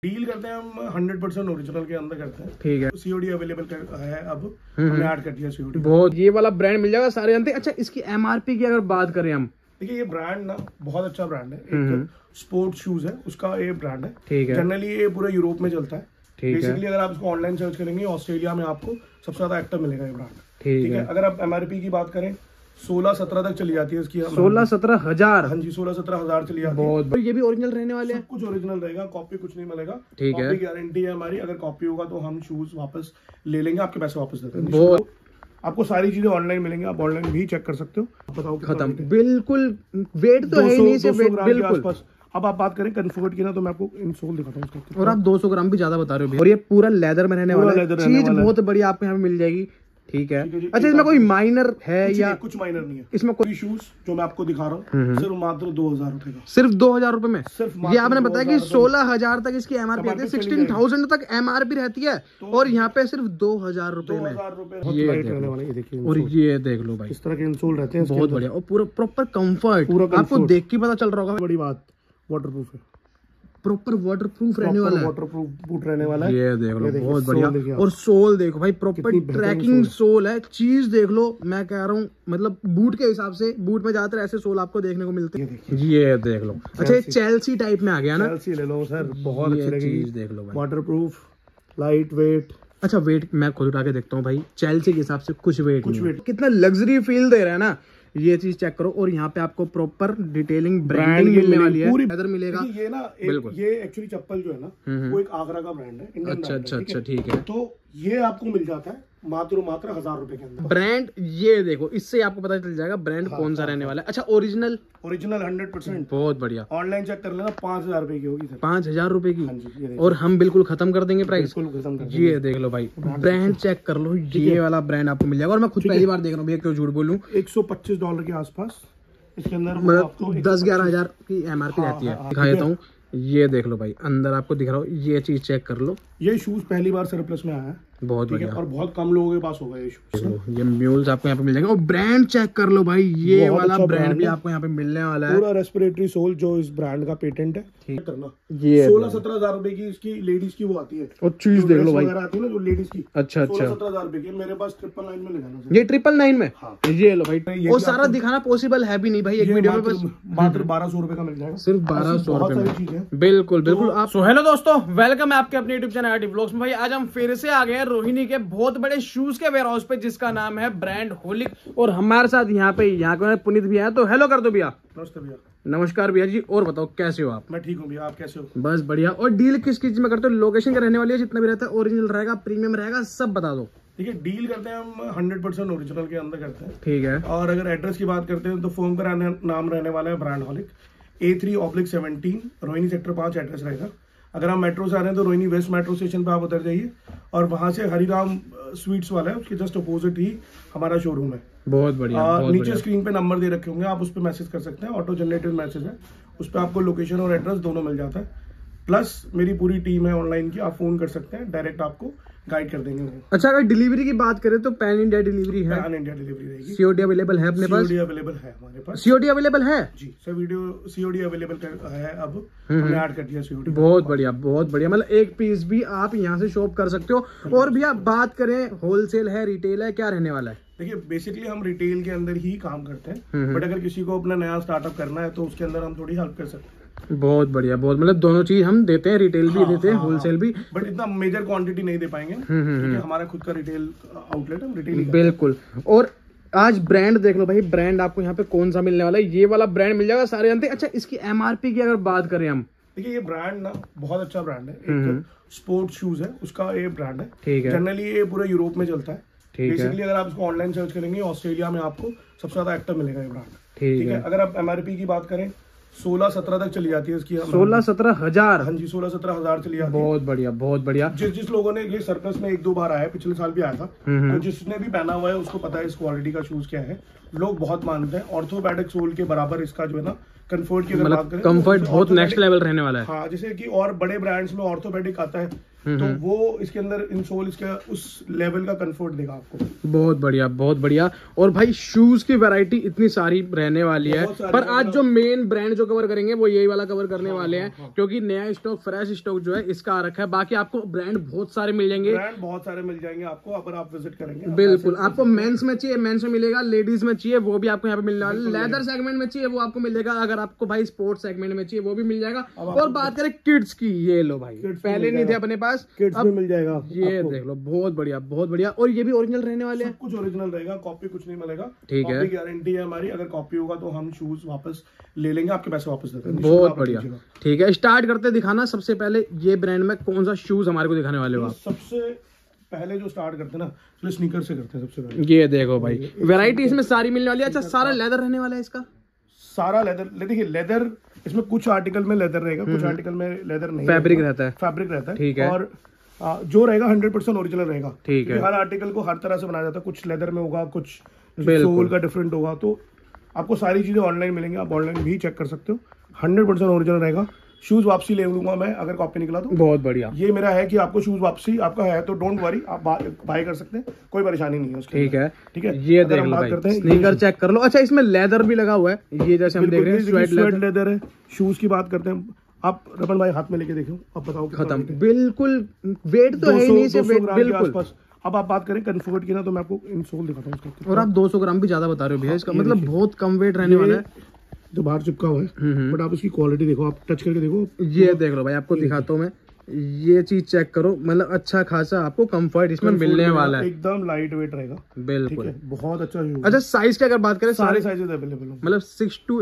Deal करते हैं हम 100% ओरिजिनल के अंदर करते हैं। ठीक है, सीओडी अवेलेबल है, अब हमने ऐड कर दिया सीओडी। बहुत ये वाला ब्रांड मिल जाएगा, सारे जानते हैं। अच्छा, इसकी एमआरपी की अगर बात करें हम, देखिए ये ब्रांड ना बहुत अच्छा ब्रांड है, एक स्पोर्ट्स शूज है उसका ये ब्रांड है। ठीक है, जनरली ये पूरे यूरोप में चलता है। ठीक है, बेसिकली अगर आप इसको ऑनलाइन सर्च करेंगे ऑस्ट्रेलिया में आपको सबसे ज्यादा एक्टिव मिलेगा ये ब्रांड। ठीक है। अगर आप एमआरपी की बात करें 16-17 तक चली जाती है इसकी। 16-17 हजार? हाँ जी, 16-17 हजार चली जाती है। बहुत। ये भी ओरिजिनल रहने वाले हैं? सब कुछ ओरिजिनल रहेगा, कॉपी कुछ नहीं मिलेगा। ठीक है, गारंटी है हमारी, अगर कॉपी होगा तो हम शूज वापस ले लेंगे, आपके पैसे वापस दे देंगे। बहुत। आपको सारी चीजें ऑनलाइन मिलेंगी, आप ऑनलाइन भी चेक कर सकते हो। बताओ खत्म, बिल्कुल वेट तो है ही नहीं से वेट बिल्कुल। अब आप बात करें कंफर्ट की ना, तो मैं आपको इंसोल दिखाता हूँ इसका। और आप 200 ग्राम भी ज्यादा बता रहे हो। और ये पूरा लेदर में रहने वाला है, चीज बहुत बढ़िया आपको यहाँ पे मिल जाएगी। ठीक है। अच्छा, इसमें कोई माइनर है या? कुछ माइनर नहीं है इसमें। कोई शूज जो मैं आपको दिखा रहा हूँ सिर्फ मात्र 2000 रुपए का। सिर्फ 2000 रुपए में? सिर्फ ये आपने बताया कि 16,000 तक इसकी एमआरपी रहती है, 16,000 तक एमआरपी रहती है, और यहाँ पे सिर्फ 2000 रुपए में। और ये देख लो भाई, इस तरह के इंसोल रहते हैं, बहुत बढ़िया। और पूरा प्रॉपर कंफर्ट, आपको देख के पता चल रहा होगा। बड़ी बात, वाटरप्रूफ है, प्रॉपर वाटरप्रूफ रहने वाला है, वाटरप्रूफ बूट रहने वाला है। ये देख लो, बहुत बढ़िया। और सोल देखो भाई, प्रॉपर ट्रैकिंग सोल है। चीज देख लो, मैं कह रहा हूँ मतलब बूट के हिसाब से, बूट में ज्यादातर ऐसे सोल आपको देखने को मिलते हैं। ये देख लो। अच्छा, ये चेल्सी टाइप में आ गया ना? चेल्सी ले लो सर, बहुत अच्छी लगेगी। चीज देख लो भाई, वाटरप्रूफ, लाइट वेट। अच्छा, वेट मैं खुद उठा के देखता हूँ भाई, चेल्सी के हिसाब से कुछ वेट नहीं। कितना लग्जरी फील दे रहा है ना, ये चीज चेक करो। और यहाँ पे आपको प्रॉपर डिटेलिंग ब्रांडिंग मिलने वाली है, पूरी लेदर मिलेगा। ये ना ये एक्चुअली चप्पल जो है ना वो एक आगरा का ब्रांड है, इंडियन अच्छा अच्छा अच्छा, ठीक है। तो ये आपको मिल जाता है मात्र 1000 रुपए के अंदर। ब्रांड ये देखो, इससे आपको पता चल जाएगा ब्रांड कौन सा रहने वाला है। अच्छा, ओरिजिनल? ओरिजिनल 100%। बहुत बढ़िया। ऑनलाइन चेक कर लेना, 5000 रुपए की होगी सर। 5000 रुपए की? हाँ जी, और हम बिल्कुल खत्म कर देंगे प्राइस। बिल्कुल खत्म कर देंगे। ये देख लो भाई, ब्रांड चेक कर लो, ये वाला ब्रांड आपको मिल जाएगा। और मैं खुद पहली बार देख रहा हूँ भैया, क्यों झूठ बोलूं। $125 के आसपास इसके अंदर, मतलब 10-11 हजार की एमआरपी रहती है। दिखा देता हूँ, ये देख लो भाई, अंदर आपको दिख रहा हो, ये चीज चेक कर लो। ये शूज पहली बार सरप्लस में आया है, बहुत बढ़िया। और बहुत कम लोगों के पास होगा ये शूज। ये म्यूल्स आपको यहाँ पे मिल जाएंगे। और ब्रांड चेक कर लो भाई, ये वाला ब्रांड भी आपको यहाँ पे मिलने वाला है। पूरा रेस्पिरेटरी सोल जो इस ब्रांड का पेटेंट है। ठीक करना, ये 16-17 हजार रुपए की इसकी लेडीज की वो आती है। और चीज देख लो भाई, आती है ना जो लेडीज की। अच्छा अच्छा, 16-17 हजार रुपए की मेरे पास 999 में लगाना। ये 999 में? हाँ। ये लो भाई, वो सारा दिखाना पॉसिबल है भी नहीं भाई एक वीडियो में, बस मात्र 1200 रुपए का मिल जाएगा, सिर्फ 1200 रुपए में। बिल्कुल बिल्कुल। आप सो हेलो दोस्तों, वेलकम है आपके अपने यूट्यूब चैनल आरटी व्लॉग्स में। भाई आज हम फिर से आ गए हैं रोहिणी के बहुत बड़े शूज के वेयर हाउस पे, जिसका नाम है ब्रांड होलिक। और हमारे साथ यहाँ पे पुनीत भी है, तो हेलो कर दो भैया। नमस्ते भैया। नमस्कार भैया जी। और बताओ कैसे हो आप? मैं ठीक हूँ भैया, आप कैसे हो? बस बढ़िया। और डील किस चीज में करते हो? लोकेशन का रहने वाली है, जितना भी रहता है ओरिजिनल रहेगा, प्रीमियम रहेगा, सब बता दो। ठीक है, डील करते हैं हम 100% ओरिजिनल के अंदर करते हैं। ठीक है। और अगर एड्रेस की बात करते हैं तो फर्म का नाम रहने वाला है Brandholic, A3/17 Rohini sector 5 address रहेगा। अगर आप मेट्रो से आ रहे हैं तो रोहिणी वेस्ट मेट्रो स्टेशन पे आप उतर जाइए, और वहां से हरिराम स्वीट्स वाला है, उसके जस्ट अपोजिट ही हमारा शोरूम है। बहुत बढ़िया। नीचे स्क्रीन पे नंबर दे रखे होंगे, आप उस पर मैसेज कर सकते हैं, ऑटो जनरेटेड मैसेज है, उस पर आपको लोकेशन और एड्रेस दोनों मिल जाता है। प्लस मेरी पूरी टीम है ऑनलाइन की, आप फोन कर सकते हैं, डायरेक्ट आपको गाइड कर देंगे। अच्छा, अगर डिलीवरी की बात करें तो पैन इंडिया डिलीवरी है? पैन इंडिया डिलीवरी रहेगी। सीओडी अवेलेबल है अपने पास? सीओडी अवेलेबल है हमारे पास। सीओडी अवेलेबल है जी सर, वीडियो सीओडी अवेलेबल है, अब हमने ऐड कर दिया सीओडी। बहुत बढ़िया, बहुत बढ़िया। मतलब एक पीस भी आप यहाँ से शॉप कर सकते हो। और भैया बात करें, होलसेल है, रिटेल है, क्या रहने वाला है? देखिए बेसिकली हम रिटेल के अंदर ही काम करते हैं, बट अगर किसी को अपना नया स्टार्टअप करना है तो उसके अंदर हम थोड़ी हेल्प कर सकते हैं। बहुत बढ़िया, बहुत मतलब दोनों चीज हम देते हैं, रिटेल भी देते हैं, होलसेल भी, बट इतना मेजर क्वांटिटी नहीं दे पाएंगे क्योंकि हमारा खुद का रिटेल आउटलेट है, हम रिटेल। बिल्कुल। और आज ब्रांड देख लो भाई, ब्रांड आपको यहाँ पे कौन सा मिलने वाला है, ये वाला ब्रांड मिल जाएगा, सारे जानते हैं। अच्छा, इसकी एमआरपी की अगर बात करें हम, देखिए ये ब्रांड ना बहुत अच्छा ब्रांड है, एक स्पोर्ट्स शूज है उसका ये ब्रांड है। ठीक है। जनरली ये पूरे यूरोप में चलता है। बेसिकली अगर आप इसको ऑनलाइन सर्च करेंगे ऑस्ट्रेलिया में आपको सबसे ज्यादा एक्टिव मिलेगा ये ब्रांड। ठीक है। अगर आप एमआरपी की बात करें 16-17 तक चली जाती है इसकी। 16-17 हजार? हाँ जी, 16-17 हजार चली जाती है। बहुत बढ़िया, बहुत बढ़िया। जिस लोगों ने ये सर्कस में 1-2 बार आया है, पिछले साल भी आया था, तो जिसने भी पहना हुआ है उसको पता है इस क्वालिटी का शूज क्या है। लोग बहुत मानते हैं, ऑर्थोपेडिक सोल के बराबर इसका जो है ना कंफर्ट की अगर बात करें, कंफर्ट बहुत नेक्स्ट लेवल रहने वाला है। हाँ, जैसे कि और बड़े ब्रांड्स में ऑर्थोपेडिक आता है, तो वो इसके अंदर इंसोल इसका उस लेवल का कंफर्ट देगा आपको। बहुत बढ़िया, बहुत बढ़िया। और भाई शूज की वैरायटी इतनी सारी रहने वाली है, पर आज जो मेन ब्रांड जो कवर करेंगे वो यही वाला कवर करने वाले हैं, क्योंकि नया स्टॉक, फ्रेश स्टॉक जो है इसका आ रखा है। बाकी आपको ब्रांड बहुत सारे मिल जाएंगे, ब्रांड बहुत सारे मिल जाएंगे आपको अगर आप विजिट करेंगे। बिल्कुल, आपको मेंस में चाहिए मेंस में मिलेगा, लेडीज में चाहिए वो भी आपको यहाँ पे मिलने वाला है, लेदर सेगमेंट में चाहिए वो आपको मिल जाएगा, अगर आपको भाई स्पोर्ट्स सेगमेंट में चाहिए वो भी मिल जाएगा। और बात करें किड्स की, ये लो भाई, पहले नहीं थे अपने पास, किड्स में मिल जाएगा, ये देख लो, बहुत बढ़िया, बहुत बढ़िया। और ये भी ओरिजिनल रहने वाले हैं, कुछ ओरिजिनल रहेगा, कॉपी कुछ नहीं मिलेगा। ठीक है, गारंटी है हमारी, अगर कॉपी होगा तो हम शूज वापस ले लेंगे, आपके पैसे वापस दे देंगे। बहुत बढ़िया, ठीक है। स्टार्ट करते दिखाना, सबसे पहले ये ब्रांड में कौन सा शूज हमारे को दिखाने वाले हो आप? सबसे पहले जो स्टार्ट करते हैं ना, चलो स्नीकर से करते हैं सबसे पहले। ये देखो भाई, वैरायटी इसमें सारी मिलने वाली है। अच्छा, सारा लेदर रहने वाला है इसका, सारा लेदर। देखिए लेदर इसमें कुछ आर्टिकल में लेदर रहेगा, कुछ आर्टिकल में लेदर नहीं, फैब्रिक रहता है, फैब्रिक रहता है, ठीक है। और जो रहेगा 100% ओरिजिनल रहेगा, ठीक है। हर आर्टिकल को हर तरह से बनाया जाता है, कुछ लेदर में होगा, कुछ सोल का डिफरेंट होगा, तो आपको सारी चीजें ऑनलाइन मिलेंगी, आप ऑनलाइन भी चेक कर सकते हो। 100% ओरिजिनल रहेगा। शूज वापसी ले लूंगा मैं अगर कॉपी निकला तो। बहुत बढ़िया, ये मेरा है कि आपको शूज वापसी आपका है तो डोंट वरी, आप बाय कर सकते हैं, कोई परेशानी नहीं है उसके। ठीक है, ठीक है। ये देख लो भाई, स्नीकर चेक कर लो। अच्छा, इसमें लेदर भी लगा हुआ है, ये जैसे हम देख रहे हैं स्वेट लेदर है। शूज की बात करते हैं, आप रमन भाई हाथ में लेके देखो, अब बताओ खत्म, बिल्कुल वेट तो है ही नहीं, से वेट बिल्कुल। अब आप बात करें कंफर्ट की ना, तो मैं आपको इंसोल दिखाता हूँ इसका। और आप 200 ग्राम भी ज्यादा बता रहे हो भैया, इसका मतलब बहुत कम वेट रहने वाला है, जो बाहर चिपका हुआ है, बट आप इसकी क्वालिटी देखो, आप टच करके देखो। ये देख लो भाई, आपको दिखाता हूँ मैं, ये चीज चेक करो, मतलब अच्छा खासा आपको कंफर्ट इसमें मिलने वाला है, एकदम लाइट वेट रहेगा, बिल्कुल, बहुत अच्छा। अच्छा, साइज की अगर बात करें, सारे साइजेस अवेलेबल होंगे, मतलब 6 to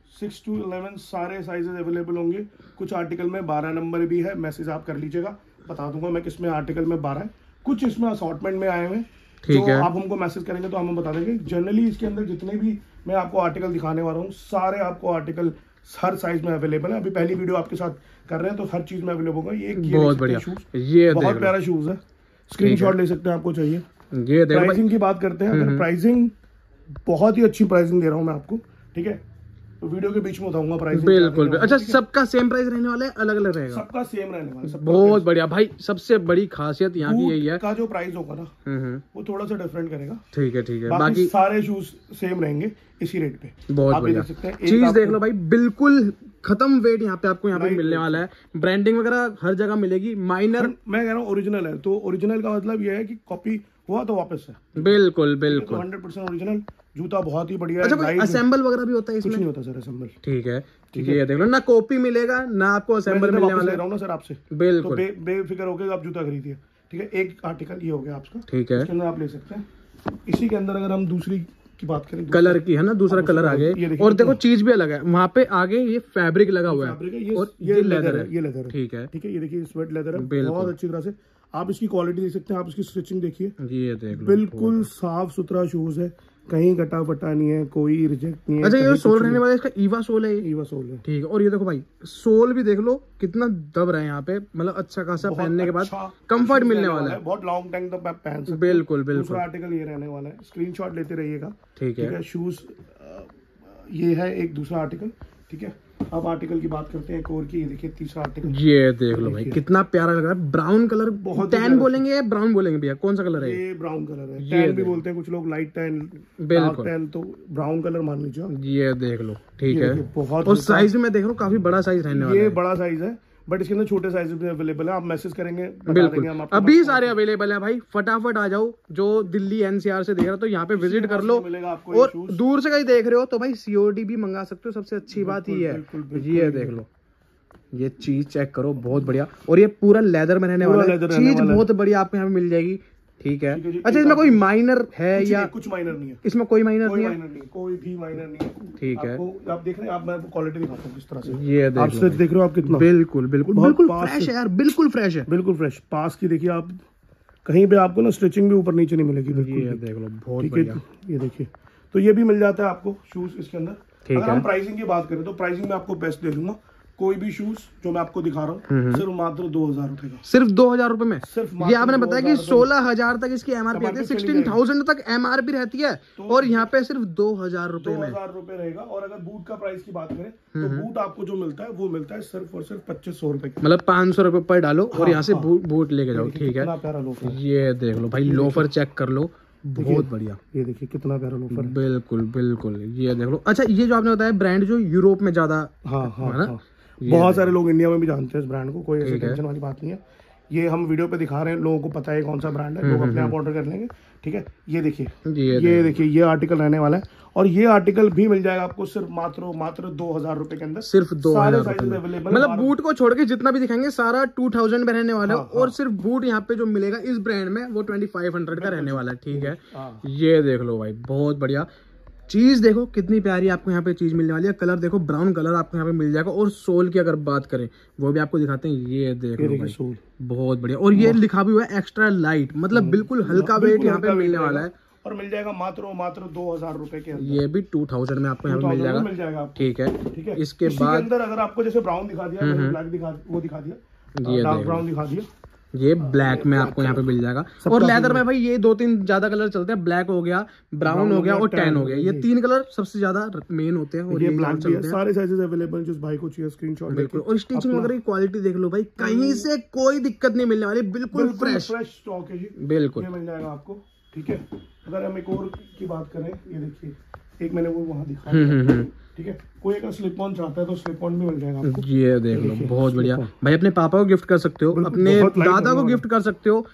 11 सारे साइजेस अवेलेबल होंगे। कुछ आर्टिकल में 12 नंबर भी है, मैसेज आप कर लीजिएगा, बता दूंगा मैं किसमें आर्टिकल में 12 है। कुछ इसमें असॉर्टमेंट में आए हुए, ठीक है, आप हमको मैसेज करेंगे तो हम बता देंगे। जनरली इसके अंदर जितने भी मैं आपको आर्टिकल दिखाने वाला हूँ, सारे आपको आर्टिकल हर साइज में अवेलेबल है। अभी पहली वीडियो आपके साथ कर रहे हैं, तो हर चीज में अवेलेबल होगा। ये बहुत बढ़िया शूज, ये बहुत प्यारा शूज है, स्क्रीनशॉट ले सकते हैं आपको चाहिए। ये प्राइसिंग की बात करते हैं, अगर प्राइसिंग बहुत ही अच्छी प्राइसिंग दे रहा हूँ मैं आपको, ठीक है, तो वीडियो के बीच में बताऊंगा प्राइसिंग। बिल्कुल, अच्छा, सबका सेम प्राइस रहने वाला है, अलग अलग रहेगा? सबका सेम रहने वाला है। बहुत बढ़िया भाई, सबसे बड़ी खासियत यहाँ की यही है, का जो प्राइस होगा ना वो थोड़ा सा डिफरेंट करेगा। ठीक है, ठीक है, बाकी सारे शूज सेम रहेंगे इसी रेट पे। बहुत बढ़िया चीज देख लो भाई, बिल्कुल खत्म वेट यहाँ पे आपको यहाँ पे मिलने वाला है। ब्रांडिंग वगैरह हर जगह मिलेगी। माइनर मैं कह रहा हूँ ओरिजिनल है, तो ओरिजिनल का मतलब ये है कि कॉपी हुआ तो वापस है। बिल्कुल बिल्कुल, 100% ओरिजिनल। जूता बहुत ही बढ़िया है। अच्छा, कोई असेंबल वगैरह भी होता है इसमें? कुछ नहीं होता सर असेंबल। ठीक है, ये देख लो ना, कॉपी मिलेगा ना आपको असेंबल मिलने वाला है। ना सर आपसे बिल्कुल, तो बेफिक्र होकर आप जूता खरीदिए, ठीक है। एक आर्टिकल ये हो गया आपका, ठीक है, इसके अंदर आप ले सकते हैं। इसी के अंदर अगर हम दूसरी की बात करें, कलर की है ना, दूसरा कलर आगे, और देखो चीज भी अलग है, वहाँ पे आगे ये फैब्रिक लगा हुआ है, और ये लेदर है, ये लेदर है, ठीक है, ठीक है। ये देखिए स्वेट लेदर है, बहुत अच्छी तरह से आप इसकी क्वालिटी देख सकते हैं। आप इसकी स्टिचिंग देखिए, ये देख लो, बिल्कुल साफ सुथरा शूज है, कहीं कटा फटा नहीं है, कोई रिजेक्ट नहीं है। अच्छा, ये सोल रहने वाला है इसका, ईवा सोल है, ईवा सोल है, ठीक है। और ये देखो भाई, सोल भी देख लो कितना दब रहा है यहाँ पे, मतलब अच्छा खासा पहनने के बाद कंफर्ट मिलने वाला है, बहुत लॉन्ग टाइम तक आप पहन सकते हैं। बिल्कुल बिल्कुल। दूसरा आर्टिकल ये रहने वाला है, स्क्रीनशॉट लेते रहिएगा, ठीक है। शूज ये है एक दूसरा आर्टिकल, ठीक है। अब आर्टिकल की बात करते हैं एक और की, ये देखिए तीसरा आर्टिकल, ये देख लो भाई कितना प्यारा लग रहा है। ब्राउन कलर, बहुत टैन बोलेंगे या ब्राउन बोलेंगे भैया, कौन सा कलर है? ये ब्राउन कलर है, टैन भी बोलते हैं कुछ लोग, लाइट टैन, बिल्कुल टैन, तो ब्राउन कलर मान लीजिए। ये देख लो, ठीक है, बहुत। और साइज में देख लो काफी बड़ा साइज रहने वाला है, ये बड़ा साइज है, बट इसके अंदर छोटे साइज भी अवेलेबल है। आप मैसेज करेंगे, बिल्कुल, अभी सारे अवेलेबल है भाई, फटाफट आ जाओ। जो दिल्ली एनसीआर से देख रहे हो तो यहाँ पे विजिट कर लो, और दूर से कहीं देख रहे हो तो भाई सीओडी भी मंगा सकते हो, सबसे अच्छी बात ही है। ये देख लो, ये चीज चेक करो, बहुत बढ़िया। और ये पूरा लेदर में रहने वाला है, चीज बहुत बढ़िया आपको यहाँ पे मिल जाएगी, ठीक है। अच्छा, इसमें कोई माइनर है या? कुछ माइनर नहीं है इसमें, कोई माइनर नहीं है, कोई भी माइनर नहीं है, ठीक है। आप देख रहे हैं, आप मैं क्वालिटी दिखाता हूँ किस तरह से, ये आप स्टिच देख रहे हो आप कितना, बिल्कुल बिल्कुल बिल्कुल फ्रेश है यार, बिल्कुल फ्रेश है, बिल्कुल फ्रेश। पास की देखिए आप, कहीं पे आपको ना स्टिचिंग भी ऊपर नीचे नहीं मिलेगी, ये देख लो, बहुत बढ़िया। ये देखिए, तो ये भी मिल जाता है आपको शूज इसके अंदर। ठीक अगर है। हम प्राइसिंग की बात करें तो प्राइसिंग में आपको बेस्ट दे दूंगा, कोई भी शूज जो मैं आपको दिखा रहा हूँ सिर्फ मात्र 2000 रुपए का, सिर्फ 2000 रुपए में। सिर्फ ये आपने बताया कि 16,000 तक इसकी एमआरपी रहती है, 16,000 तक एमआरपी रहती है, और यहाँ पे सिर्फ 2000 रुपए में 2000 रुपए रहेगा। और अगर बूट का प्राइस की बात करें तो बूट आपको जो मिलता है वो मिलता है सिर्फ और सिर्फ 2500 रुपए का, मतलब 500 रुपए पर डालो और यहाँ से बूट लेके जाओ। ठीक है, प्यारा लोफर, ये देख लो भाई, लोफर चेक कर लो, बहुत बढ़िया। ये देखिए कितना प्यारा लोफर, बिल्कुल बिल्कुल, ये देख लो। अच्छा, ये जो आपने बताया ब्रांड जो यूरोप में ज्यादा, हाँ, बहुत सारे लोग इंडिया में भी जानते हैं इस ब्रांड को, कोई ऐसी टेंशन वाली बात नहीं है। ये हम वीडियो पे दिखा रहे हैं, लोगों को पता है कौन सा ब्रांड है, लोग अपने आप ऑर्डर कर लेंगे। ठीक है, ये देखिए, ये देखिए, ये आर्टिकल रहने वाला है, और ये आर्टिकल भी मिल जाएगा आपको सिर्फ मात्र 2000 रुपए के अंदर, सिर्फ 2000 अवेलेबल। मतलब बूट को छोड़ के जितना भी दिखाएंगे सारा 2000 में रहने वाला है, और सिर्फ बूट यहाँ पे जो मिलेगा इस ब्रांड में वो 2500 का रहने वाला है। ठीक है, ये देख लो भाई, बहुत बढ़िया चीज, देखो कितनी प्यारी आपको यहाँ पे चीज मिलने वाली है। कलर देखो, ब्राउन कलर आपको यहाँ पे मिल जाएगा, और सोल की अगर बात करें वो भी आपको दिखाते हैं। ये देख लो भाई, सोल बहुत बढ़िया, और ये लिखा भी हुआ है एक्स्ट्रा लाइट, मतलब बिल्कुल हल्का वेट यहाँ पे मिलने वाला है, और मिल जाएगा मात्र 2000 रुपए के अंदर। ये भी 2000 में आपको यहाँ पे मिल जाएगा। ठीक है, इसके बाद अंदर अगर आपको जैसे ब्राउन दिखा दिया, ब्लैक दिखा दिया, डार्क ब्राउन दिखा दिया, ये ब्लैक में आपको यहाँ पे मिल जाएगा। और लेदर में भाई ये 2-3 ज्यादा कलर चलते हैं, ब्लैक हो गया, ब्राउन हो गया और टैन हो गया, ये 3 कलर सबसे ज्यादा मेन होते हैं, और ये ब्लैक चलते हैं। सारे साइजेस अवेलेबल, जिस भाई को चाहिए स्क्रीनशॉट। बिल्कुल, और स्टिचिंग वगैरह की क्वालिटी देख लो भाई, कहीं से कोई दिक्कत नहीं मिलने वाली, बिल्कुल फ्रेश स्टॉक है जी, बिल्कुल ये मिल जाएगा आपको। ठीक है, अगर हम एक और की बात करें, ये देखिए, एक मैंने वो वहाँ दिखाया। ठीक है, कोई अगर स्लिप ऑन चाहता है तो स्लिप ऑन भी मिल जाएगा आपको। ये देख लो, बहुत बढ़िया भाई, अपने पापा को गिफ्ट कर सकते हो, अपने दादा को गिफ्ट कर सकते हो।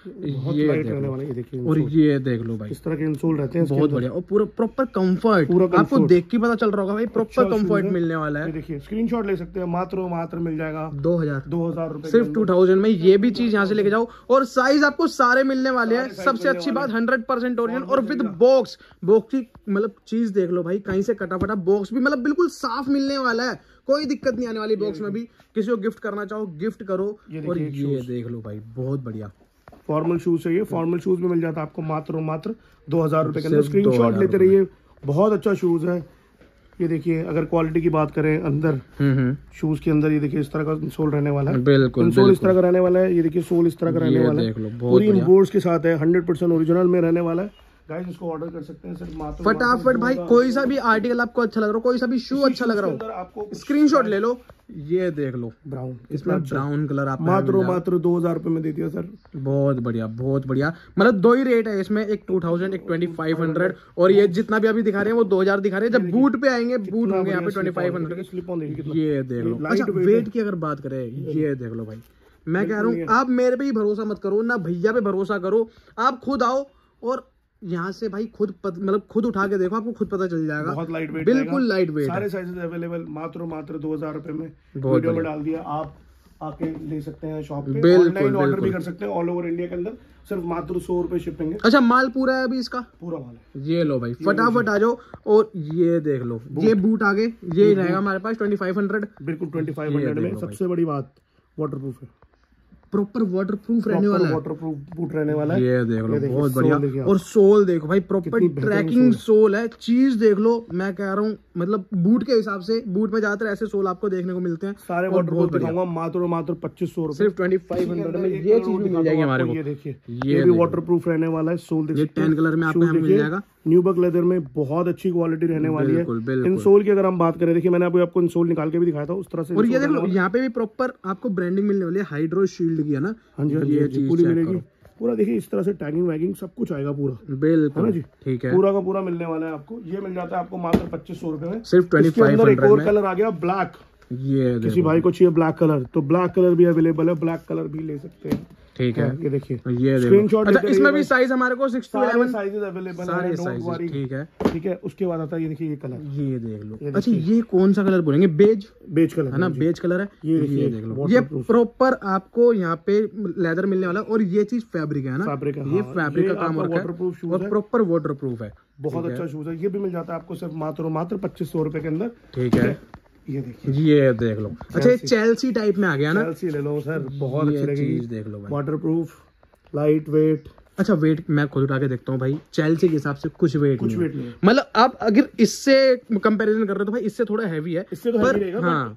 ये देखिए, और ये देख लो भाई, इस तरह के इंसोल रहते हैं, बहुत बढ़िया, और पूरा प्रॉपर कंफर्ट, आपको देख के पता चल रहा होगा भाई, प्रॉपर कंफर्ट मिलने वाला है। देखिए, स्क्रीनशॉट ले सकते हैं, मात्र मिल जाएगा 2000 रुपए, सिर्फ 2000 में। ये भी चीज यहाँ से लेके जाओ, और साइज आपको सारे मिलने वाले हैं। सबसे अच्छी बात 100% ओरिजिनल, और विद बॉक्स की मतलब चीज देख लो भाई, कहीं से कटा फटा बॉक्स भी मतलब बिल्कुल साफ मिलने वाला है, कोई दिक्कत नहीं आने वाली बॉक्स में भी। किसी को गिफ्ट करना चाहो गिफ्ट करो। और ये देख लो भाई, बहुत बढ़िया फॉर्मल शूज चाहिए, फॉर्मल शूज में मिल जाता है आपको मात्र 2000 रुपए के अंदर। स्क्रीनशॉट लेते रहिए, बहुत अच्छा शूज है। ये देखिए, अगर क्वालिटी की बात करें अंदर शूज के अंदर, ये देखिए इस तरह का सोल रहने वाला है, बिल्कुल सोल इस तरह का रहने वाला है। ये देखिए, सोल इस तरह का रहने वाला है, पूरी इम्पोर्ट्स के साथ है, 100% ओरिजिनल में रहने वाला है। गाइस, इसको ऑर्डर कर सकते हैं सिर्फ मात्र फटाफट भाई। कोई सा भी आर्टिकल आपको अच्छा लग रहा हो, कोई सा भी शू अच्छा लग रहा हो, आपको स्क्रीनशॉट ले लो। ये देख लो, ब्राउन, इसमें ब्राउन कलर आप मात्र 2000 रुपए में दे दिया सर, बहुत बढ़िया बहुत बढ़िया। मतलब 2 ही रेट है इसमें, एक 2000 एक 2500, और ये जितना भी अभी दिखा रहे हैं वो 2000 दिखा रहे हैं। जब बूट पे आएंगे, बूट होंगे यहाँ पे 2500। ये देख लो। अच्छा, वेट की अगर बात करें, ये देख लो भाई, मैं कह रहा हूँ आप मेरे पे ही भरोसा मत करो, ना भैया पे भरोसा करो, आप खुद आओ और यहाँ से भाई खुद मतलब खुद उठा के देखो, आपको खुद पता चल जाएगा। बहुत लाइट वेट, बिल्कुल लाइट वेट, सारे साइजेस अवेलेबल, मात्र 2000 रुपए में। वीडियो में डाल दिया, आप आके ले सकते हैं शॉप पे, ऑनलाइन ऑर्डर भी कर सकते हैं ऑल ओवर इंडिया के अंदर, सिर्फ मात्र 100 रुपए शिपिंग है। अच्छा, माल पूरा है अभी इसका? पूरा माल है। ये लो भाई, फटाफट आ जाओ। और ये देख लो, ये बूट आगे ये रहेगा हमारे पास 2500, बिल्कुल 2500 में। सबसे बड़ी बात, वाटरप्रूफ है, प्रॉपर वाटरप्रूफ रहने वाला है, वाटरप्रूफ बूट रहने वाला है। ये देख लो, बहुत बढ़िया। और सोल देखो भाई, प्रॉपर ट्रैकिंग सोल है, चीज देख लो। मैं कह रहा हूँ मतलब बूट के हिसाब से, बूट में ज्यादातर ऐसे सोल आपको देखने को मिलते हैं। सारे वाटरप्रूफ दिखाऊंगा, मात्र 2500 रुपए, सिर्फ 2500 में ये चीज भी मिल जाएगी हमारे को। ये देखिए, ये भी वाटरप्रूफ रहने वाला है। सोल देखिए, 10 कलर में आपको मिल जाएगा, न्यूबर्ग लेदर में, बहुत अच्छी क्वालिटी रहने वाली है। इंसोल की अगर हम बात करें, देखिए मैंने आपको इंसोल निकाल के भी दिखाया था उस तरह से। और ये देख लो, यहाँ पे भी प्रॉपर आपको ब्रांडिंग मिलने वाली है, हाइड्रो शील्ड की है ना। हाँ जी, ये चीज पूरी मिलेगी, पूरा देखिए इस तरह से टैगिंग वैगिंग सब कुछ आएगा पूरा, बिल्कुल जी, ठीक है, पूरा का पूरा मिलने वाला है आपको। ये मिल जाता है आपको मात्र 2500 रुपए में, सिर्फ 2500 में। एक और कलर आ गया ब्लैक, ये किसी भाई को चाहिए ब्लैक कलर तो ब्लैक कलर भी अवेलेबल है, ब्लैक कलर भी ले सकते हैं। ठीक है, ये देखिए, ये स्क्रीनशॉट। अच्छा, इसमें भी साइज हमारे को 6 to 11 साइजेस अवेलेबल है, डोंट वरी। ठीक है, उसके बाद आता है ये देखिए ये कलर, ये देख लो। अच्छा, ये कौन सा कलर बोलेंगे? बेज कलर है ना, बेज कलर है। ये देख लो, ये प्रॉपर आपको यहाँ पे लेदर मिलने वाला, और ये चीज फैब्रिक है ना, ये फैब्रिक का काम होता है, और प्रॉपर वाटरप्रूफ है, बहुत अच्छा शूज है। ये भी मिल जाता है आपको सिर्फ मात्र 2500 रुपए के अंदर। ठीक है, ये देखिए, ये देख लो। अच्छा, ये चेल्सी टाइप में आ गया ना, चेल्सी ले लो सर, बहुत अच्छी लगेगी। देख लो, वाटरप्रूफ, लाइट वेट। अच्छा, वेट मैं खुद उठा के देखता हूँ भाई, चेल्सी के हिसाब से कुछ वेट नहीं, मतलब आप अगर इससे कंपैरिजन कर रहे हो तो भाई इससे थोड़ा हैवी है, इससे तो हैवी रहेगा। हाँ,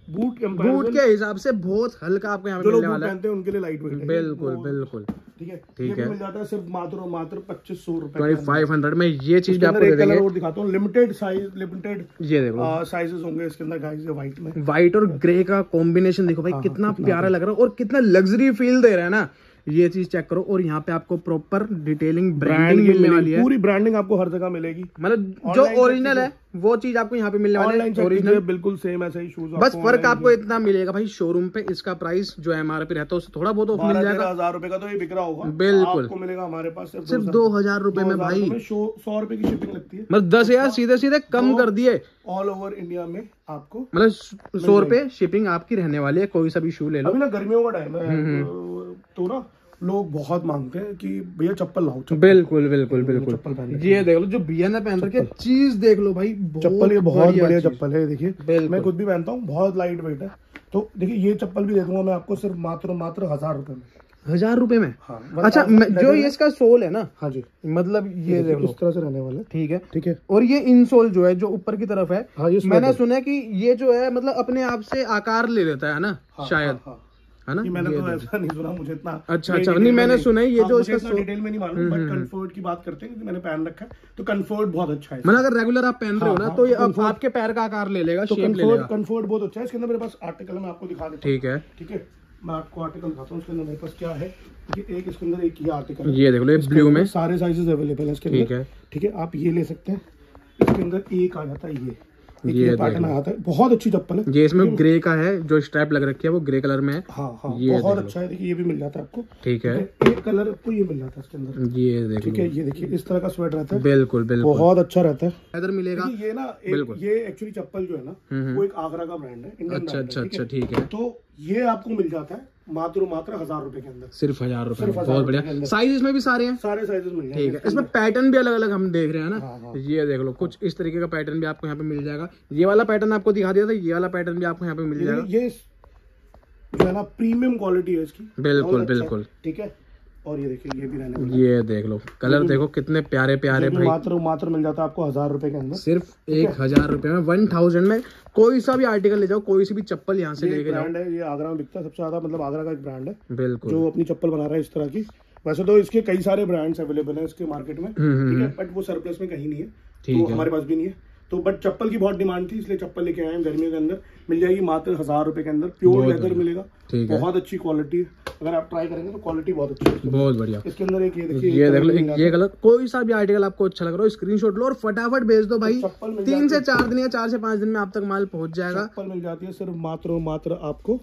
बूट के हिसाब से बहुत हल्का आपको यहाँ पे मिलने वाला है। पहनते हैं उनके लिए लाइट वेट है। बिल्कुल बिल्कुल ठीक है, ठीक है। मिल जाता है सिर्फ मात्र 2500 रुपए 2500 में ये चीज भी आपको दे देंगे। और दिखाता हूँ लिमिटेड साइज, लिमिटेड ये देखो साइजेस होंगे इसके अंदर गाइस। व्हाइट में व्हाइट और ग्रे का कॉम्बिनेशन देखो भाई कितना प्यारा लग रहा है और कितना लग्जरी फील दे रहा है ना। ये चीज चेक करो और यहाँ पे आपको प्रॉपर डिटेलिंग ब्रांडिंग मिलने वाली है। पूरी ब्रांडिंग आपको हर जगह मिलेगी, मतलब जो ओरिजिनल है वो चीज आपको यहाँ पे मिलने वाली है। ओरिजिनल बिल्कुल सेम ऐसा ही शूज, बस फर्क आपको इतना मिलेगा भाई शोरूम पे इसका प्राइस जो MRP रहता है उससे थोड़ा बहुत ऑफ मिल जाएगा। 1000 रुपए का तो ये बिक रहा होगा, बिल्कुल आपको मिलेगा हमारे पास सिर्फ 2000 रुपए में भाई। 100 रुपए की शिपिंग लगती है, मतलब 10,000 सीधे सीधे कम कर दिए। ऑल ओवर इंडिया में आपको मतलब 100 रुपए शिपिंग आपकी रहने वाली है। कोई सा भी शू ले लो। अभी ना गर्मियों का टाइम है तो ना लोग बहुत मांगते हैं कि भैया चप्पल लाओ। बिल्कुल बिल्कुल बिल्कुल चप्पल पहन, ये देख लो जो भैया ने पहन रखी है चीज देख लो भाई। चप्पल ये बहुत बढ़िया चप्पल है, देखिए मैं खुद भी पहनता हूँ, बहुत लाइट वेट है। तो देखिए ये चप्पल भी दे दूंगा मैं आपको सिर्फ मात्र 1000 रुपए में। 1000 रुपए में? हाँ। अच्छा जो ये इसका सोल है ना, हाँ जी, मतलब ये देख लो इस तरह से रहने वाला है। ठीक है, ठीक है। और ये इनसोल जो है जो ऊपर की तरफ है, हाँ, मैंने सुना है कि ये जो है मतलब अपने आप से आकार ले लेता है ना, शायद है ना। मैंने तो ऐसा नहीं सुना, मुझे इतना अच्छा नहीं मैंने सुना है ये जो इसका डिटेल में नहीं मालूम, बट कंफर्ट की बात करते हैं, मैंने पहन रखा है तो कंफर्ट बहुत अच्छा है। मतलब अगर रेगुलर आप पहन रहे हो ना तो ये आपके पैर का आकार ले लेगा, शेप ले लेगा। कंफर्ट बहुत अच्छा है। इसके अंदर मेरे पास आर्टिकल मैं आपको दिखा देता हूं। ठीक है, ठीक है, मैं आपको आर्टिकल दिखाता हूँ इसके अंदर मेरे पास क्या है। एक इसके अंदर एक ये आर्टिकल, ये देख लो, ये ब्लू में सारे साइजेस अवेलेबल है इसके अंदर। ठीक है, ठीक है, आप ये ले सकते हैं। इसके अंदर एक आ जाता है ये पैटर्न आता है, बहुत अच्छी चप्पल है। ये इसमें ग्रे का है, जो स्ट्रैप लग रखी है वो ग्रे कलर में है। हाँ हाँ, ये बहुत अच्छा है। देखिए ये भी मिल जाता है आपको। ठीक है, एक कलर आपको ये मिल जाता है इसके अंदर, ये देखिए। ठीक है, ये देखिए इस तरह का स्वेट रहता है। बिल्कुल बिल्कुल, बहुत अच्छा रहता है। इधर मिलेगा ये ना, ये एक्चुअली चप्पल जो है ना वो एक आगरा का ब्रांड है, इंडियन। अच्छा अच्छा अच्छा, ठीक है। तो ये आपको मिल जाता है मात्र 1000 रुपए के अंदर, सिर्फ 1000 रुपए। बहुत बढ़िया, साइज इसमें भी सारे हैं, सारे साइजेस मिल जाएंगे। ठीक है, इसमें पैटर्न भी अलग अलग हम देख रहे हैं ना। हाँ, हाँ। ये देख लो कुछ इस तरीके का पैटर्न भी आपको यहाँ पे मिल जाएगा। ये वाला पैटर्न आपको दिखा दिया था, ये वाला पैटर्न भी आपको यहाँ पे मिल जाएगा। ये जो है ना प्रीमियम क्वालिटी है इसकी, बिल्कुल बिल्कुल। ठीक है, और ये देखिए ये भी रहने वाला है। ये देख लो कलर देखो कितने प्यारे प्यारे भाई। मात्र मिल जाता है आपको 1000 रुपए के अंदर, सिर्फ 1000 रुपए में। 1000 में कोई सा भी आर्टिकल ले जाओ, कोई सी भी चप्पल यहाँ से लेके जाओ। ये आगरा में बिकता है सबसे ज्यादा, मतलब आगरा का एक ब्रांड है बिल्कुल, जो अपनी चप्पल बना रहा है इस तरह की। वैसे तो इसके कई सारे ब्रांड्स अवेलेबल है इसके मार्केट में, ठीक है, बट वो सरप्लस में कहीं नहीं है, तो हमारे पास भी नहीं है। तो बट चप्पल की बहुत डिमांड थी, इसलिए चप्पल लेके आए हैं। गर्मियों के अंदर मिल जाएगी मात्र 1000 रुपए के अंदर, प्योर लेदर मिलेगा, बहुत अच्छी क्वालिटी है। अगर आप ट्राई करेंगे तो क्वालिटी बहुत अच्छी है, बहुत बढ़िया। इसके अंदर एक ये देखिए, ये देख लो, ये कलर कोई सा भी आर्टिकल आपको अच्छा लग रहा हो स्क्रीनशॉट लो और फटाफट भेज दो भाई। 3 से 4 दिन या 4 से 5 दिन में आप तक माल पहुंच जाएगा। चप्पल मिल जाती है सिर्फ मात्र आपको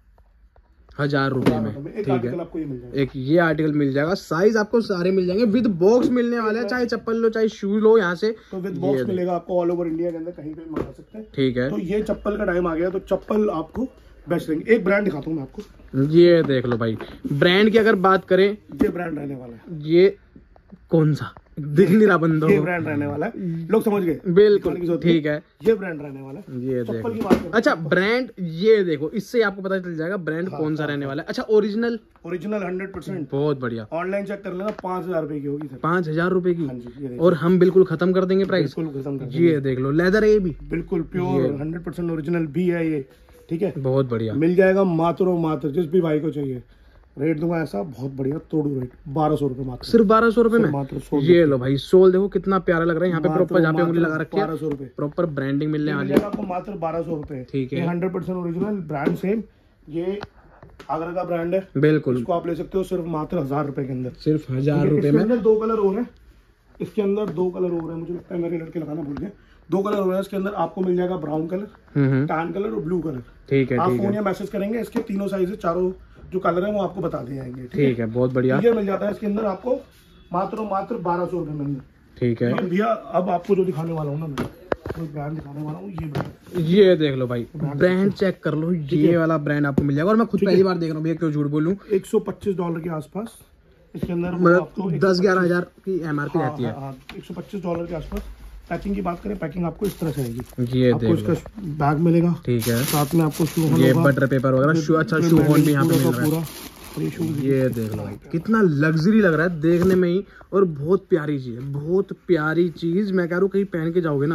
1000 रुपए में। ठीक है, एक ये आर्टिकल मिल जाएगा, साइज आपको सारे मिल जाएंगे, विद बॉक्स मिलने वाला है। चाहे चप्पल लो चाहे शू लो, यहाँ से तो विद बॉक्स मिलेगा आपको ऑल ओवर इंडिया के अंदर, कहीं पे भी मंगा सकते हैं। ठीक है, तो ये चप्पल का टाइम आ गया, तो चप्पल आपको बेस्ट रहेंगे। एक ब्रांड दिखाता हूँ मैं आपको, ये देख लो भाई। ब्रांड की अगर बात करें, ये ब्रांड रहने वाला है। ये कौन सा दिख नहीं रहा बंदों, ये ब्रांड रहने वाला है, लोग समझ गए बिल्कुल। ठीक है, ये ब्रांड रहने वाला है। ये देखो, अच्छा ब्रांड ये देखो, इससे आपको पता चल जाएगा ब्रांड कौन सा रहने वाला है। अच्छा ओरिजिनल 100%, बहुत बढ़िया। ऑनलाइन चेक कर लेना, 5000 रुपए की होगी, 5000 रुपए की। और हम बिल्कुल खत्म कर देंगे प्राइस, बिल्कुल खत्म कर देंगे। ये देख लो, लेदर है ये भी बिल्कुल प्योर 100% ओरिजिनल भी है ये। ठीक है, बहुत बढ़िया, मिल जाएगा मात्र जिस भी भाई को चाहिए। रेट दूंगा ऐसा बहुत बढ़िया तोड़ू रेट, 1200 रुपए मात्र, सिर्फ 1200 रुपए में मात्र। ये लो भाई, सोल देखो कितना प्यारा लग रहा है, यहाँ पे प्रॉपर जहाँ पे उंगली लगा रखी है 1200 रुपए, प्रॉपर ब्रांडिंग मिलने वाली है आपको मात्र 1200 रुपए। ठीक है, 100% ओरिजिनल ब्रांड सेम, ये आगरा का ब्रांड है बिल्कुल। इसको आप ले सकते हो सिर्फ मात्र 1000 रुपए के अंदर, सिर्फ 1000 रुपए में। 2 कलर और है इसके अंदर, 2 कलर और है, मुझे लगता है मेरे लड़के लगाना भूल गए। 2 कलर हो रहा है इसके अंदर, आपको मिल जाएगा ब्राउन कलर, टैन कलर और ब्लू कलर। ठीक है, आप फोन या मैसेज करेंगे, इसके तीनों साइज, चारों जो कलर है वो आपको बता दिए जाएंगे। ठीक है, बहुत बढ़िया। ये मिल जाता है इसके अंदर आपको मात्र 1200 रुपए में। ठीक है भैया, अब आपको जो दिखाने वाला हूँ ना मैं, कोई ब्रांड दिखाने वाला हूँ, ये ब्रांड, ये देख लो भाई, ब्रांड चेक कर लो, ये वाला ब्रांड आपको मिल जाएगा। और मैं खुद पहली बार देख रहा हूँ भैया, क्यों झूठ बोलूं। $125 के आसपास इसके अंदर, मतलब 10-11 हजार की MRP रहती है। $125 के आसपास। पैकिंग की बात करें, पैकिंग आपको इस तरह से आएगी, ये आपको इसका बैग मिलेगा। ठीक है, साथ में आपको शू, ये बटर पेपर वगैरह, शू, अच्छा शू होन भी यहाँ पे मिल रहा है पूरा। ये देख लो भाई, कितना लग्जरी लग रहा है देखने में ही, और बहुत प्यारी चीज है, बहुत प्यारी चीज। मैं कह रहा हूँ कहीं पहन के जाओगे ना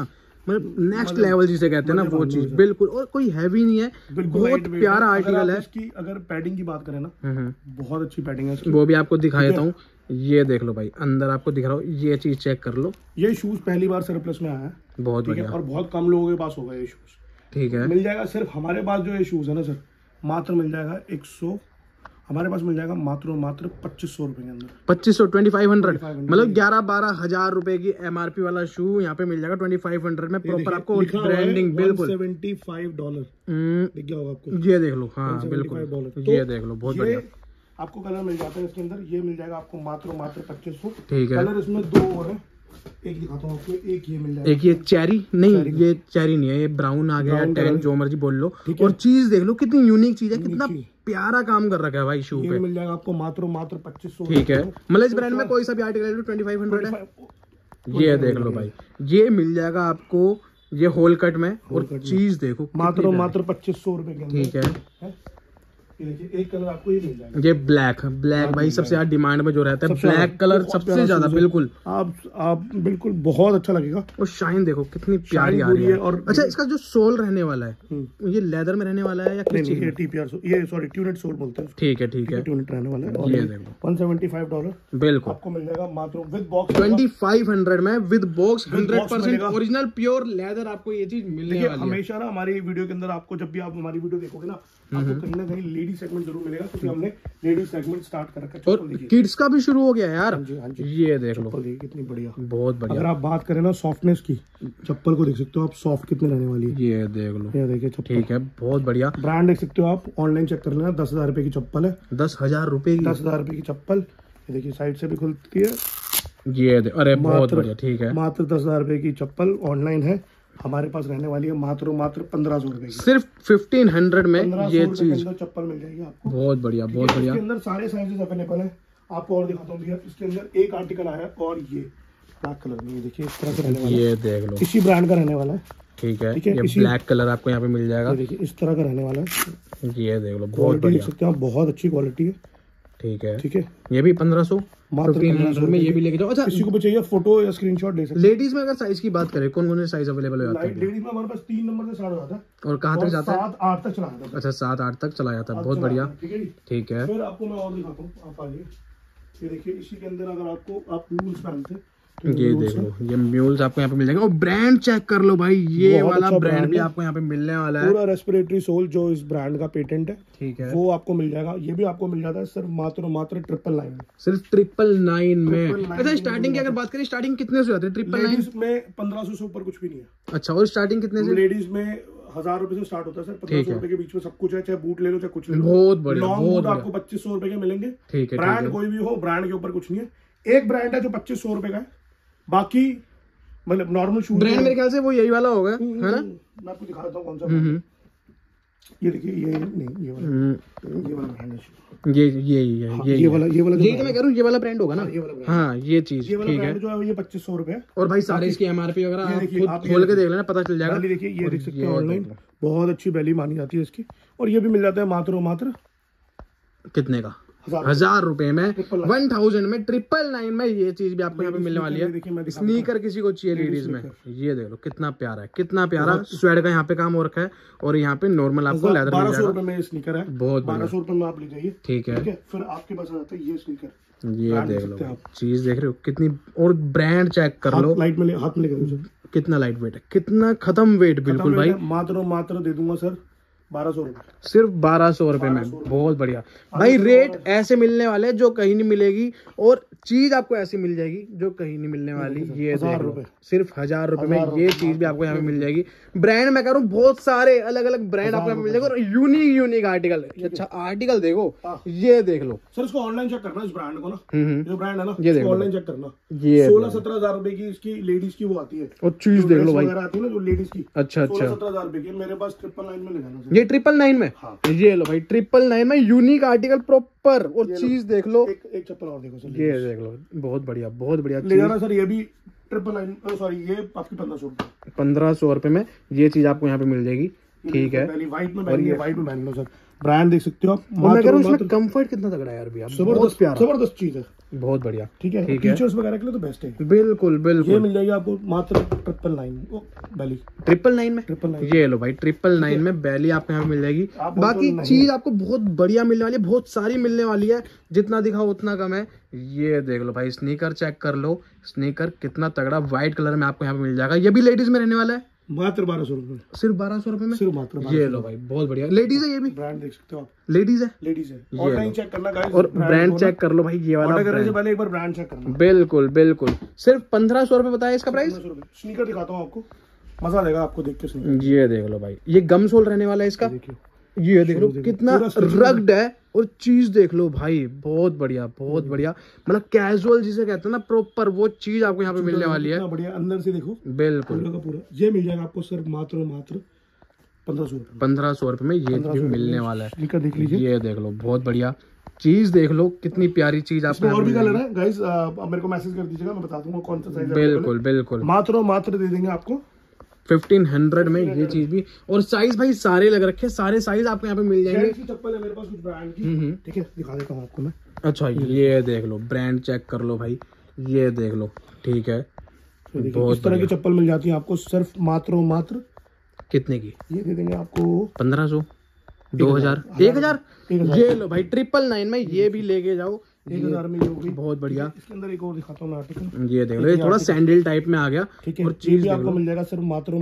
मतलब नेक्स्ट लेवल जिसे कहते हैं ना वो चीज, बिल्कुल। और कोई हैवी नहीं है, बहुत प्यारा आर्टिकल है। इसकी अगर पैडिंग की बात करें ना, बहुत अच्छी पैडिंग है इसकी, वो भी आपको दिखा देता हूँ। ये देख लो भाई, अंदर आपको दिख रहा हो, ये चीज चेक कर लो। ये शूज पहली बार सरप्लस में आया है, बहुत बढ़िया, और बहुत कम लोगों के पास होगा ये शूज। ठीक है, मिल जाएगा सिर्फ हमारे पास जो ये शूज है ना सर, मात्र मिल जाएगा 100, हमारे पास मिल जाएगा मात्र 2500 रुपए के अंदर। 2500, 2500, मतलब 11-12 हजार रुपए की MRP वाला शू यहाँ पे मिल जाएगा 2500 में, प्रॉपर आपको ब्रांडिंग, बिल्कुल $175 दिख गया होगा आपको, ये देख लो। हाँ बिल्कुल, ये देख लो, बहुत बढ़िया। आपको कलर मिल जाता है इसके अंदर, ये मिल जाएगा आपको मात्र 2500। ठीक है, कलर इसमें 2 और है, एक दिखाता हूँ आपको, एक ये मिल जाएगा, एक ये चेरी नहीं, ये चेरी नहीं है, ये ब्राउन आ गया, टैन जो मर्जी बोल लो। और चीज देख लो कितनी यूनिक चीज है, कितना प्यारा काम कर रखा है भाई शू पे। मिल जाएगा आपको मात्र 2500। ठीक है, मतलब इस ब्रांड में कोई सा भी आर्टिकल 2500 है। ये देख लो भाई, ये मिल जाएगा आपको ये होल कट में, और चीज देखो मात्र 2500 रुपए के अंदर। ठीक है, ये देखिए एक कलर आपको ये मिल जाएगा, ये ब्लैक भाई सबसे ज्यादा डिमांड में जो रहता है, ब्लैक कलर सबसे ज्यादा, बिल्कुल। आप बिल्कुल बहुत अच्छा लगेगा। और शाइन देखो कितनी प्यारी आ रही है। और अच्छा, इसका जो सोल रहने वाला है ये लेदर में रहने वाला है या नहीं? ये TPR सोल, ये सॉरी ट्यूनेट सोल बोलते हैं। ठीक है, ठीक है, ट्यूनेट रहने वाला है। ये देखो $175 बिल्कुल आपको मिल जाएगा मात्र विद बॉक्स, 2500 में with box, 100% original pure leather आपको ये चीज मिलने वाली है। हमेशा ना हमारी वीडियो के अंदर आपको, जब भी आप हमारी वीडियो देखोगे ना, आपको कहीं ना कहीं लेडीज सेगमेंट जरूर मिलेगा, क्योंकि हमने लेडीज सेगमेंट स्टार्ट कर रखा है। और किड्स का भी शुरू हो गया यार। हाँ जी, ये देख लो कितनी बढ़िया, बहुत बढ़िया। अगर आप बात करें ना सॉफ्टनेस की, चप्पल को देख सकते हो आप, सॉफ्ट कितने रहने वाली है, ये देख लो, ये देखिए चप्पल। ठीक है, बहुत बढ़िया। ब्रांड देख सकते हो आप, ऑनलाइन चेक कर लेना, 10,000 रुपए की चप्पल है। 10,000 रुपए की, 10,000 रुपए की चप्पल। ये देखिए साइड से भी खुलती है, ये अरे बहुत बढ़िया। ठीक है, मात्र 10,000 रुपए की चप्पल ऑनलाइन है, हमारे पास रहने वाली है मात्र 1500 रुपए की, सिर्फ 1500 में ये चीज चप्पल मिल जाएगी आपको। बहुत बढ़िया, बहुत बढ़िया। इसके अंदर सारे साइजेस अवेलेबल है, आपको और दिखाता हूँ भैया। इसके अंदर एक आर्टिकल आया है, और ये ब्लैक कलर में, ये देखिए इस तरह से रहने वाला है, ये देख लो, इसी ब्रांड का रहने वाला है। ठीक है, ये ब्लैक कलर आपको यहाँ पे मिल जाएगा, देखिए इस तरह का रहने वाला है, ये देख लो, बहुत बढ़िया, देख सकते हैं आप, बहुत अच्छी क्वालिटी है। ठीक है, ठीक है, ये भी 1500 में ये भी लेके जाओ। अच्छा, किसी को भी चाहिए फोटो या स्क्रीनशॉट ले सकते हैं। लेडीज में अगर साइज की बात करें, कौन कौन से साइज अवेलेबल हो जाते हैं? लेडीज में हमारे पास 3 नंबर से स्टार्ट हो जाता है, और कहाँ तक जाता है? 7-8 तक चला जाता है। अच्छा, 7-8 तक चला जाता है, बहुत बढ़िया। ठीक है, फिर आपको मैं और दिखाता हूँ, आप आइए, ये देखिए इसी के अंदर अगर आपको, आप म्यूल्स पहनते हैं, ये देख लो, ये म्यूल्स आपको यहाँ पे मिल जाएगा। और ब्रांड चेक कर लो भाई, ये वाला ब्रांड भी आपको यहाँ पे मिलने वाला है, पूरा रेस्पिरेटरी सोल जो इस ब्रांड का पेटेंट है। ठीक है, वो आपको मिल जाएगा, ये भी आपको मिल जाता है सिर्फ मात्र 999 में, सिर्फ 999 में। अच्छा, स्टार्टिंग की अगर बात करें, स्टार्टिंग कितने से जाते हैं? 999 में 1500 से ऊपर कुछ भी नहीं है। अच्छा, और स्टार्टिंग कितने से? लेडीज में 1000 रुपए से स्टार्ट होता है सर, 1500 रुपए के बीच में सब कुछ है, चाहे बूट ले लो चाहे कुछ ले लो। बहुत बढ़िया, लॉन्ग बूट आपको 2500 रुपए के मिलेंगे। ठीक है, ब्रांड कोई भी हो, ब्रांड के ऊपर कुछ नहीं है। एक ब्रांड है जो 2500 रुपए का है, बाकी मतलब नॉर्मल शूज ब्रांड मेरे ख्याल से वो यही वाला होगा, है ना? मैं आपको दिखा देता हूँ कौन सा। ये देखिए, ये नहीं, ये वाला ब्रांड है, ये वाला यही तो मैं कह रहा हूँ, ये वाला ब्रांड होगा ना। हाँ, ये चीज ठीक है, जो है ये 2500 रुपए है। और भाई सारे इसकी MRP वगैरह आप खुद खोल के देख लेना, पता चल जाएगा। देखिए, ये देख सकते हैं ऑनलाइन, बहुत अच्छी वैल्यू मानी जाती है इसकी। और ये भी मिल जाता है मात्र कितने का? 1000 रुपए में, 1000 में, 999 में ये चीज भी आपको यहाँ पे मिलने वाली है। स्नीकर किसी को चाहिए लेडीज में, ये देख लो कितना प्यारा है, कितना प्यारा स्वेड का यहाँ पे काम हो रखा है। और यहाँ पे नॉर्मल आपको लेदर 1200 रुपए में स्नीकर है, बहुत 1200 रुपए में आप ले जाइए। ठीक है, फिर आपके पास आ जाता है ये स्नीकर, ये देख लो, चीज देख रहे हो कितनी, और ब्रांड चेक कर लो, लाइट में हाथ में लेकर कितना लाइट वेट है, कितना खत्म वेट, बिल्कुल भाई। मात्र दे दूंगा सर 1200 रुपए, सिर्फ 1200 रुपए में, बहुत बढ़िया भाई। रेट ऐसे मिलने वाले जो कहीं नहीं मिलेगी, और चीज आपको ऐसी मिल जाएगी जो कहीं नहीं मिलने वाली। ये 1000 रुपए, सिर्फ 1000 रुपए में ये चीज भी आपको यहाँ पे मिल जाएगी। ब्रांड मैं कह रहा हूँ, बहुत सारे अलग अलग ब्रांड आपको मिल जाएगा, और यूनिक आर्टिकल। अच्छा, आर्टिकल देखो, ये देख लो सर, इसको ऑनलाइन चेक करना, इस ब्रांड को ना, जो ब्रांड है ना, ये ऑनलाइन चेक करना। ये 16-17 हजार रुपए की इसकी लेडीज की वो आती है, और चीज देख लो भाई, आती है ना जो लेडीज की। अच्छा, 16-17 हजार रुपए की मेरे पास 999 में ले जाना, ये 999 में। ये लो भाई, 999 में यूनिक आर्टिकल प्रॉपर। और चीज देख लो, एक चप्पल और देखो सर, ये देख लो, बहुत बढ़िया, बहुत बढ़िया ले जाना सर। ये भी 999, सॉरी ये आपकी 1500 रुपए में ये चीज आपको यहाँ पे मिल जाएगी। ठीक है, व्हाइट में पहन लो सर, ब्रांड देख सकते हो आप। मैं कह रहा हूँ इसमें कंफर्ट कितना तगड़ा है यार भैया, जबरदस्त चीज है, बहुत बढ़िया। ठीक है, फीचर्स वगैरह के लिए तो बेस्ट है। बिल्कुल बिल्कुल। ये मिल जाएगी आपको मात्र 999 बैली, 999 में। 999 ये लो भाई 999 में बैली आपको यहाँ पे मिल जाएगी। बाकी चीज आपको बहुत बढ़िया मिलने वाली है, बहुत सारी मिलने वाली है, जितना दिखाओ उतना कम है। ये देख लो भाई, स्नीकर चेक कर लो, स्नीकर कितना तगड़ा व्हाइट कलर में आपको यहाँ पे मिल जाएगा। ये भी लेडीज में रहने वाला है, मात्र 1200 रुपए, सिर्फ 1200 रुपए में, सिर्फ मात्र। ये लो भाई बहुत बढ़िया, लेडीज है ये भी, ब्रांड देख सकते हो आप, लेडीज है, लेडीज है। ऑनलाइन चेक करना गाइस, और ब्रांड चेक कर लो भाई, ये वाला ऑर्डर करने से पहले एक बार ब्रांड चेक करना। बिल्कुल बिल्कुल। सिर्फ 1500 रुपए बताया इसका प्राइस। स्नीकर दिखाता हूँ आपको, मजा देगा आपको देख के स्नीकर। ये देख लो भाई, ये गम सोल रहने वाला है इसका, ये देख लो कितना रग्ड है, और चीज देख लो भाई बहुत बढ़िया, बहुत बढ़िया, मतलब कैजुअल जिसे कहते हैं ना प्रॉपर, वो चीज आपको यहाँ पे मिलने वाली है। बढ़िया, अंदर से देखो बिल्कुल पूरा का पूरा। ये मिल जाएगा आपको सिर्फ मात्र 1500 रुपए, 1500 रुपए में ये भी मिलने वाला है। देख लीजिए, ये देख लो बहुत बढ़िया चीज, देख लो कितनी प्यारी चीज आपको। और भी कलर है गाइस, मेरे को मैसेज कर दीजिएगा, मैं बता दूंगा कौन सा साइज है। बिल्कुल बिल्कुल, मात्र दे देंगे आपको 1500 में ये चीज भी। और साइज भाई सारे लग रखे, सारे साइज आपको यहाँ पे मिल जाएंगे। चप्पल है मेरे पास कुछ ब्रांड की, ठीक है, दिखा देता हूँ आपको मैं। अच्छा ये देख लो, ब्रांड चेक कर लो भाई, ये देख लो, ठीक है, बहुत इस तरह की चप्पल मिल जाती है आपको सिर्फ मात्र कितने की? ये दे देंगे आपको 1500, 2000, 1000। ये लो भाई 999 में ये भी लेके जाओ, 1000 में ये होगी, बहुत बढ़िया। इसके अंदर एक और दिखाता हूँ मैं आर्टिकल, ये देख लो, ये थोड़ा सैंडल टाइप में आ गया, ठीक है। और चीज आपको मिल जाएगा सिर्फ मात्र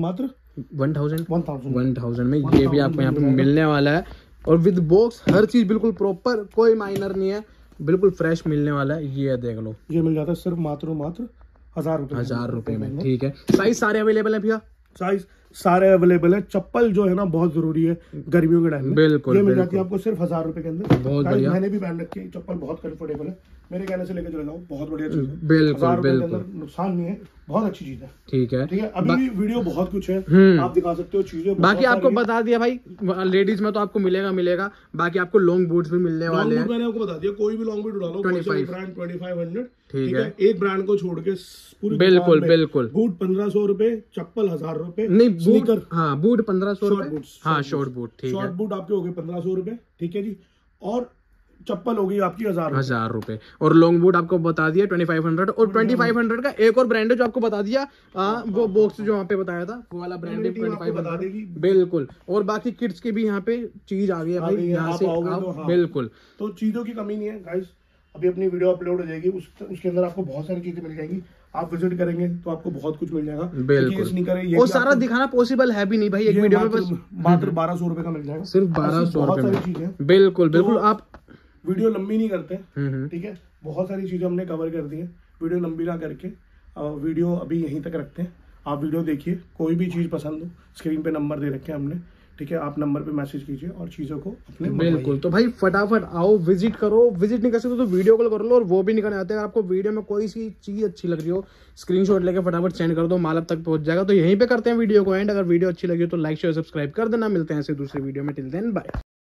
1000 में ये भी आपको यहाँ पे मिलने वाला है, और विद बॉक्स हर चीज बिल्कुल प्रॉपर, कोई माइनर नहीं है, बिल्कुल फ्रेश मिलने वाला है। ये देख लो, ये मिल जाता है सिर्फ मात्र 1000 रुपए में, ठीक है। साइज सारे अवेलेबल है भैया, साइज सारे अवेलेबल है। चप्पल जो है ना बहुत जरूरी है गर्मियों के टाइम में, बिल्कुल। ये मिल जाती है आपको सिर्फ 1000 रुपए के अंदर, बहुत बढ़िया। मैंने भी पहन रखी है, चप्पल बहुत कंफर्टेबल है, मेरे कहने से लेकर चले जाओ, बहुत बढ़िया चीज है। बिल्कुल बिल्कुल, नुकसान नहीं है, बहुत अच्छी चीज है, ठीक है। ठीक है। अभी भी वीडियो बहुत कुछ है, आप दिखा सकते हो चीजें। बाकी आपको बता दिया भाई, लेडीज में तो आपको मिलेगा, बाकी आपको लॉन्ग बूट्स भी मिलने वाले हैं। मैंने आपको बता दिया, कोई भी लॉन्ग बूट उड़ा लो, 2500, ठीक है। एक ब्रांड को छोड़ के पूरी बिल्कुल। बूट 1500 रुपए, चप्पल 1000 रुपए, नहीं बूट, हाँ बूट 1500 रुपए, हाँ शॉर्ट बूट, ठीक है, शॉर्ट बूट आपके हो गए 1500 रुपए, ठीक है जी। और चप्पल होगी आपकी 1000 रुपए, और लॉन्ग बूट आपको बता दिया 2500, और 2500 का एक और ब्रांड है जो आपको बता दिया, वो बॉक्स जो वहाँ पे बताया था, वो वाला ब्रांड है 2500, बिल्कुल। और बाकी किड्स की भी यहाँ पे चीज आ गई है भाई, यहाँ से बिल्कुल। तो चीजों की कमी नहीं है गाइस, अभी अपनी वीडियो अपलोड हो जाएगी, उसके अंदर आपको बहुत सारी चीजें मिल जाएंगी, आप विजिट करेंगे तो आपको बहुत कुछ मिल जाएगा, बिल्कुल। और सारा दिखाना पॉसिबल है भी नहीं भाई एक वीडियो में, बस मात्र 1200 रुपए का मिल जाएगा, सिर्फ 1200 रुपए में, चीजें। बिल्कुल। आप वीडियो लंबी नहीं करते, ठीक है, बहुत सारी चीजें हमने कवर कर दी है, वीडियो लंबी ना करके वीडियो अभी यहीं तक रखते हैं। आप वीडियो देखिए, कोई भी चीज पसंद हो, स्क्रीन पे नंबर दे रखे हैं हमने, ठीक है, आप नंबर पे मैसेज कीजिए और चीजों को अपने बिल्कुल। तो भाई फटाफट आओ, विजिट करो, विजिट नहीं कर सकते तो वीडियो कॉल कर लो, और वो भी नहीं करने आते, अगर आपको वीडियो में कोई सी चीज अच्छी लग रही हो, स्क्रीनशॉट लेके फटाफट सेंड कर दो, माल अब तक पहुंच जाएगा। तो यहीं पे करते हैं वीडियो को एंड। अगर वीडियो अच्छी लगी हो तो लाइक शेयर सब्सक्राइब कर देना, मिलते हैं ऐसे दूसरी वीडियो में, टिल देन बाय।